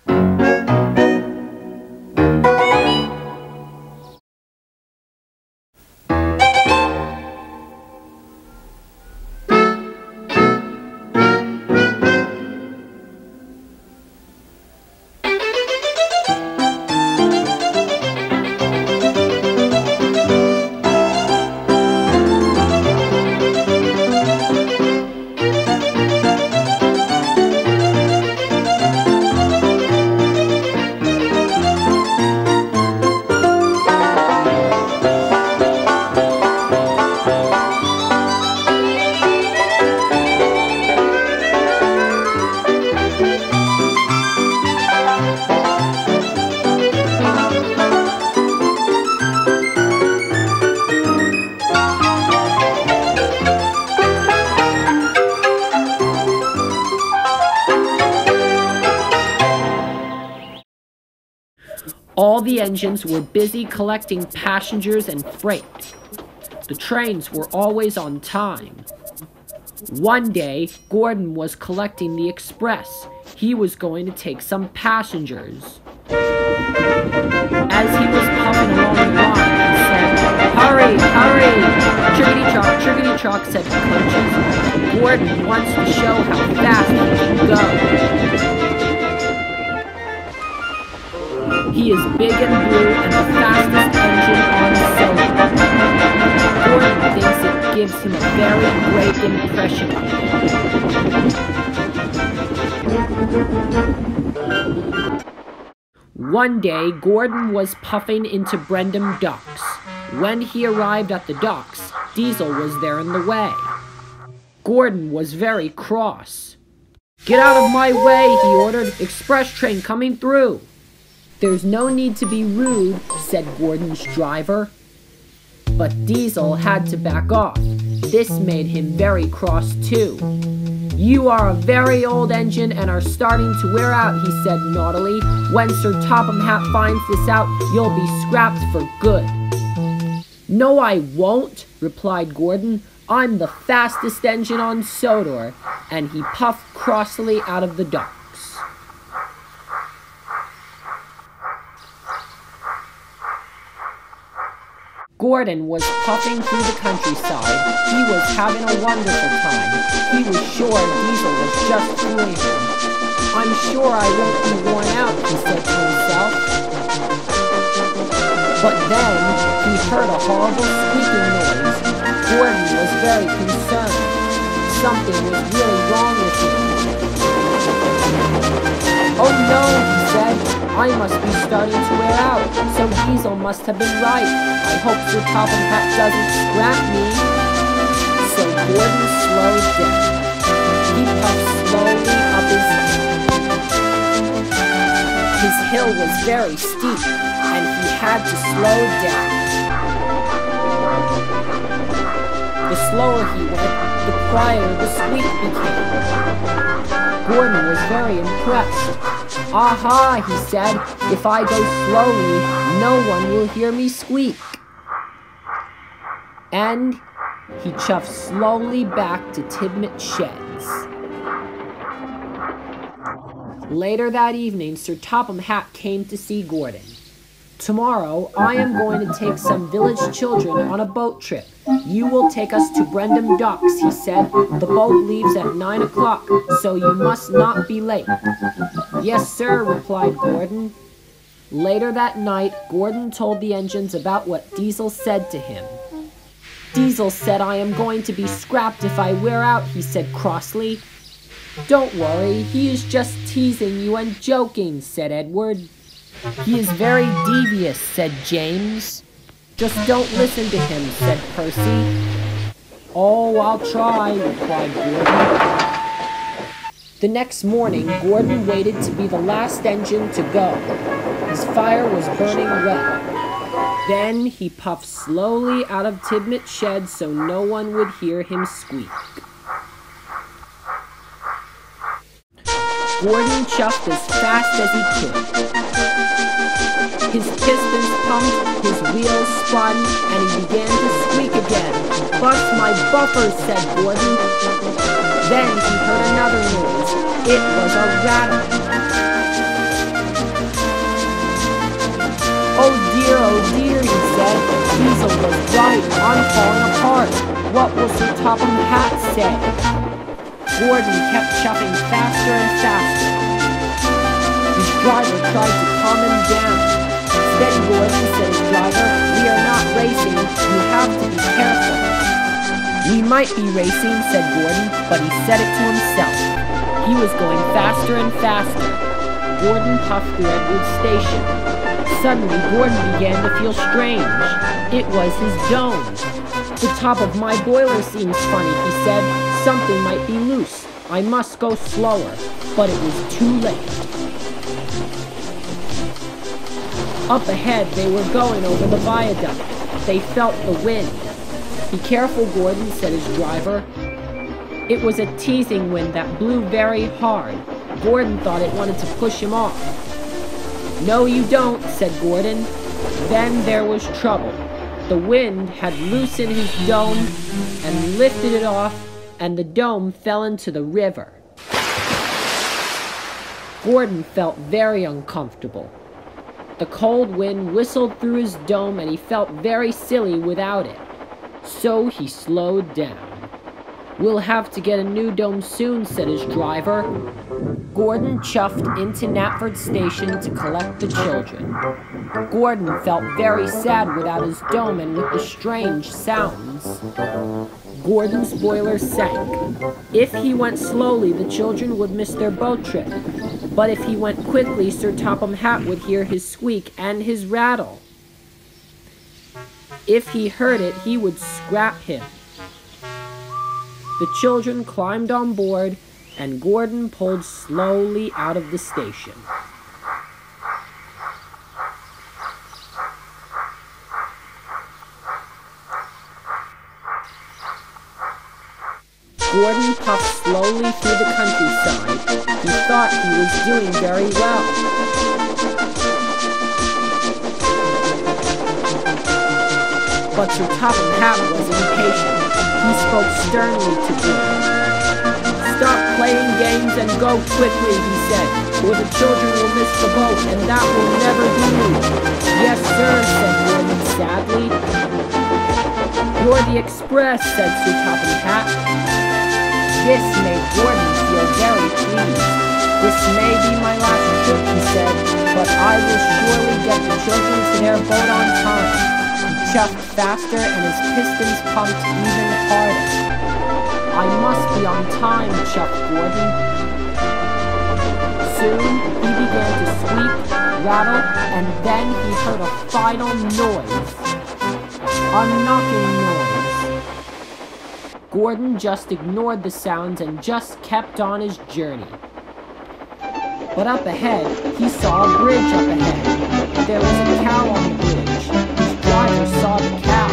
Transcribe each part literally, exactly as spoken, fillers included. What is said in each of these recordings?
All the engines were busy collecting passengers and freight. The trains were always on time. One day, Gordon was collecting the express. He was going to take some passengers. As he was puffing along the line, he said, "Hurry, hurry! Chickadee-chock, chickadee-chock," said the coaches. Gordon wants to show how fast he can go. He is big and blue and the fastest engine on Soda. Gordon thinks it gives him a very great impression of him. One day, Gordon was puffing into Brendam Docks. When he arrived at the docks, Diesel was there in the way. Gordon was very cross. "Get out of my way," he ordered. "Express train coming through." "There's no need to be rude," said Gordon's driver. But Diesel had to back off. This made him very cross too. "You are a very old engine and are starting to wear out," he said naughtily. "When Sir Topham Hatt finds this out, you'll be scrapped for good." "No, I won't," replied Gordon. "I'm the fastest engine on Sodor," and he puffed crossly out of the docks. Gordon was puffing through the countryside. He was having a wonderful time. He was sure Diesel was just fooling him. "I'm sure I won't be worn out," he said to himself. But then he heard a horrible squeaking noise. Gordon was very concerned. Something was really wrong with him. "Oh no," he said. "I must be starting to wear out, so Diesel must have been right. I hope Sir Topham Hatt doesn't scrap me." So Gordon slowed down. He puffed slowly up his hill. His hill was very steep, and he had to slow down. The slower he went, the quieter the squeak became. Gordon was very impressed. "Aha," he said, "if I go slowly, no one will hear me squeak." And he chuffed slowly back to Tidmouth Sheds. Later that evening, Sir Topham Hatt came to see Gordon. "Tomorrow, I am going to take some village children on a boat trip. You will take us to Brendam Docks," he said. "The boat leaves at nine o'clock, so you must not be late." "Yes, sir," replied Gordon. Later that night, Gordon told the engines about what Diesel said to him. "Diesel said I am going to be scrapped if I wear out," he said crossly. "Don't worry, he is just teasing you and joking," said Edward. "He is very devious," said James. "Just don't listen to him," said Percy. "Oh, I'll try," replied Gordon. The next morning, Gordon waited to be the last engine to go. His fire was burning red. Then he puffed slowly out of Tidmouth Shed so no one would hear him squeak. Gordon chuffed as fast as he could. His pistons pumped, his wheels spun, and he began to squeak again. "Bust my buffers," said Gordon. Then he heard another noise. It was a rattle. dear, oh dear, he said. Diesel was right. I'm falling apart. What will Sir Topham Hatt say? Gordon kept chuffing faster and faster. His driver tried to calm him down. Steady, Gordon, said his driver. We are not racing. You have to be careful. We might be racing, said Gordon, but he said it to himself. He was going faster and faster. Gordon puffed through Edward Station. Suddenly, Gordon began to feel strange. It was his dome. The top of my boiler seems funny, he said. Something might be loose. I must go slower. But it was too late. Up ahead, they were going over the viaduct. They felt the wind. Be careful, Gordon, said his driver. It was a teasing wind that blew very hard. Gordon thought it wanted to push him off. No, you don't, said Gordon. Then there was trouble. The wind had loosened his dome and lifted it off, and the dome fell into the river. Gordon felt very uncomfortable. The cold wind whistled through his dome, and he felt very silly without it. So he slowed down. We'll have to get a new dome soon, said his driver. Gordon chuffed into Knapford Station to collect the children. Gordon felt very sad without his dome and with the strange sounds. Gordon's boiler sank. If he went slowly, the children would miss their boat trip. But if he went quickly, Sir Topham Hatt would hear his squeak and his rattle. If he heard it, he would scrap him. The children climbed on board, and Gordon pulled slowly out of the station. Gordon puffed slowly through the countryside. He thought he was doing very well. But Sir Topham Hatt was impatient. He spoke sternly to Gordon. Stop playing games and go quickly, he said, or the children will miss the boat, and that will never do. Yes, sir, said Gordon sadly. You're the express, said Sir Topham Hatt. This made Gordon feel very pleased. This may be my last trip, he said, but I will surely get the children to their boat on time. Chuffed faster and his pistons pumped even harder. I must be on time, chuffed Gordon. Soon he began to squeak, rattle, and then he heard a final noise. A knocking noise. Gordon just ignored the sounds and just kept on his journey. But up ahead, he saw a bridge up ahead. There was a cow on the bridge. Driver saw the cow.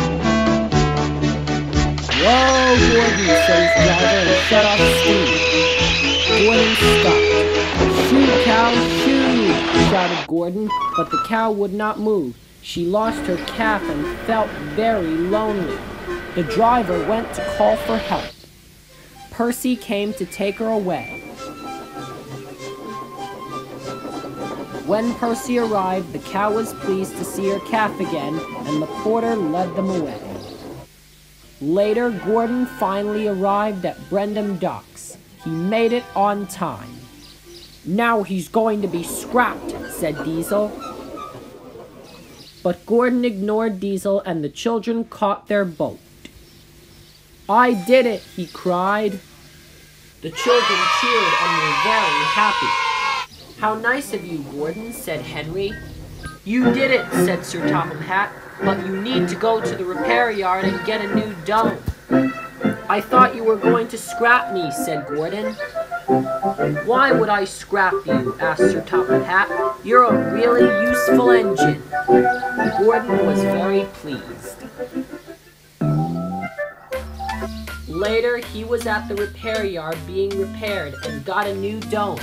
Whoa, Gordon, said his driver and shut off steam. Gordon stopped. Shoo, cow, shoo, shouted Gordon, but the cow would not move. She lost her calf and felt very lonely. The driver went to call for help. Percy came to take her away. When Percy arrived, the cow was pleased to see her calf again, and the porter led them away. Later, Gordon finally arrived at Brendam Docks. He made it on time. Now he's going to be scrapped, said Diesel. But Gordon ignored Diesel, and the children caught their boat. I did it, he cried. The children cheered and were very happy. How nice of you, Gordon, said Henry. You did it, said Sir Topham Hatt, but you need to go to the repair yard and get a new dome. I thought you were going to scrap me, said Gordon. Why would I scrap you, asked Sir Topham Hatt. You're a really useful engine. Gordon was very pleased. Later, he was at the repair yard being repaired and got a new dome.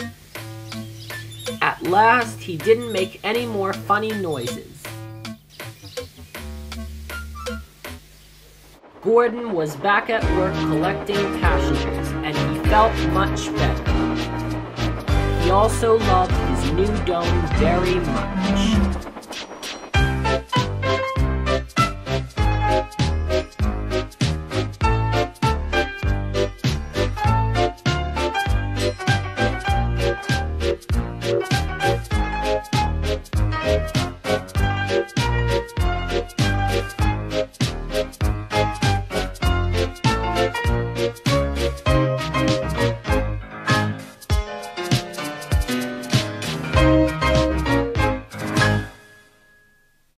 At last, he didn't make any more funny noises. Gordon was back at work collecting passengers, and he felt much better. He also loved his new dome very much.